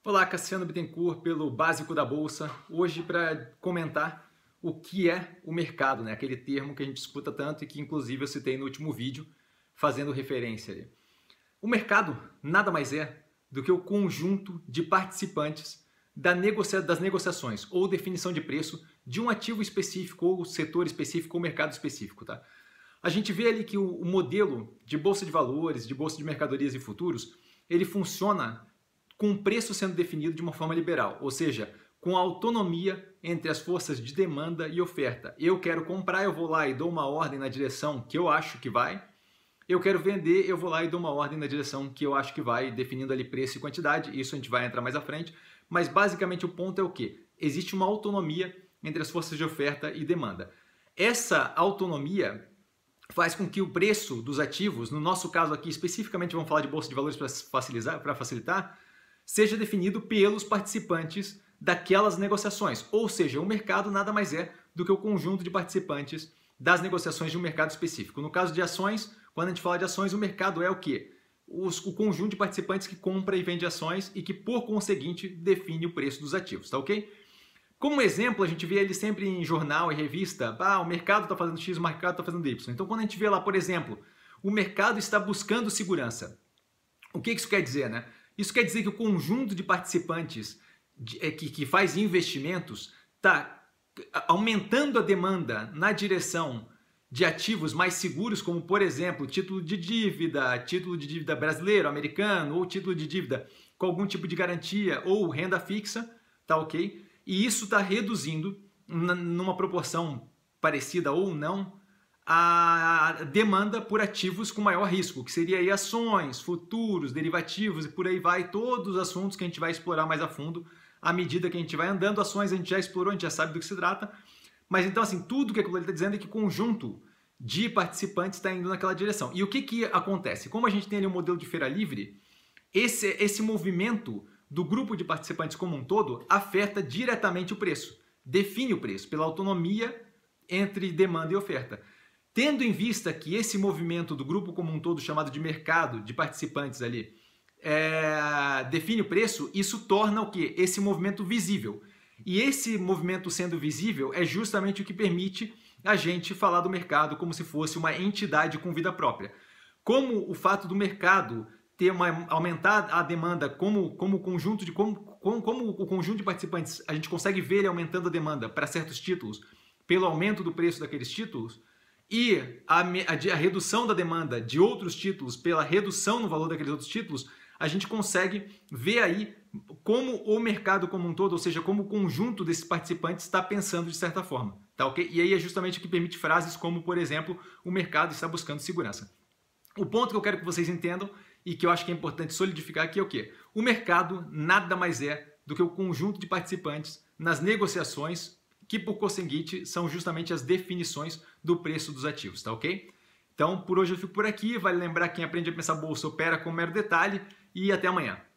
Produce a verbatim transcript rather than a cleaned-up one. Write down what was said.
Olá, Cassiano Bittencourt pelo Básico da Bolsa. Hoje para comentar o que é o mercado, né? Aquele termo que a gente escuta tanto e que inclusive eu citei no último vídeo fazendo referência ali. O mercado nada mais é do que o conjunto de participantes da negocia das negociações ou definição de preço de um ativo específico ou setor específico ou mercado específico, tá? A gente vê ali que o, o modelo de bolsa de valores, de bolsa de mercadorias e futuros, ele funciona com o preço sendo definido de uma forma liberal, ou seja, com a autonomia entre as forças de demanda e oferta. Eu quero comprar, eu vou lá e dou uma ordem na direção que eu acho que vai. Eu quero vender, eu vou lá e dou uma ordem na direção que eu acho que vai, definindo ali preço e quantidade. Isso a gente vai entrar mais à frente. Mas basicamente o ponto é o quê? Existe uma autonomia entre as forças de oferta e demanda. Essa autonomia faz com que o preço dos ativos, no nosso caso aqui especificamente vamos falar de bolsa de valores para facilitar, para facilitar, seja definido pelos participantes daquelas negociações. Ou seja, o mercado nada mais é do que o conjunto de participantes das negociações de um mercado específico. No caso de ações, quando a gente fala de ações, o mercado é o quê? Os, o conjunto de participantes que compra e vende ações e que, por conseguinte, define o preço dos ativos, tá ok? Como exemplo, a gente vê ele sempre em jornal e revista, ah, o mercado está fazendo X, o mercado está fazendo Y. Então, quando a gente vê lá, por exemplo, o mercado está buscando segurança. O que isso quer dizer, né? Isso quer dizer que o conjunto de participantes de, é, que, que faz investimentos está aumentando a demanda na direção de ativos mais seguros, como, por exemplo, título de dívida, título de dívida brasileiro, americano, ou título de dívida com algum tipo de garantia, ou renda fixa, tá ok? E isso está reduzindo, numa proporção parecida ou não, a demanda por ativos com maior risco, que seria aí ações, futuros, derivativos e por aí vai, todos os assuntos que a gente vai explorar mais a fundo à medida que a gente vai andando. Ações a gente já explorou, a gente já sabe do que se trata, mas então assim, tudo que aquilo ele está dizendo é que o conjunto de participantes está indo naquela direção. E o que que acontece? Como a gente tem ali um modelo de feira livre, esse, esse movimento do grupo de participantes como um todo afeta diretamente o preço, define o preço pela autonomia entre demanda e oferta. Tendo em vista que esse movimento do grupo como um todo, chamado de mercado, de participantes ali, é, define o preço, isso torna o quê? Esse movimento visível. E esse movimento sendo visível é justamente o que permite a gente falar do mercado como se fosse uma entidade com vida própria. Como o fato do mercado ter uma, aumentar a demanda como, como conjunto de como, como, como o conjunto de participantes, a gente consegue ver ele aumentando a demanda para certos títulos, pelo aumento do preço daqueles títulos, e a, a, a redução da demanda de outros títulos pela redução no valor daqueles outros títulos, a gente consegue ver aí como o mercado como um todo, ou seja, como o conjunto desses participantes está pensando de certa forma, tá ok? E aí é justamente o que permite frases como, por exemplo, o mercado está buscando segurança. O ponto que eu quero que vocês entendam e que eu acho que é importante solidificar aqui é o quê? O mercado nada mais é do que o conjunto de participantes nas negociações que, por conseguinte, são justamente as definições do preço dos ativos, tá ok? Então, por hoje eu fico por aqui. Vale lembrar que quem aprende a pensar bolsa opera com mero detalhe e até amanhã.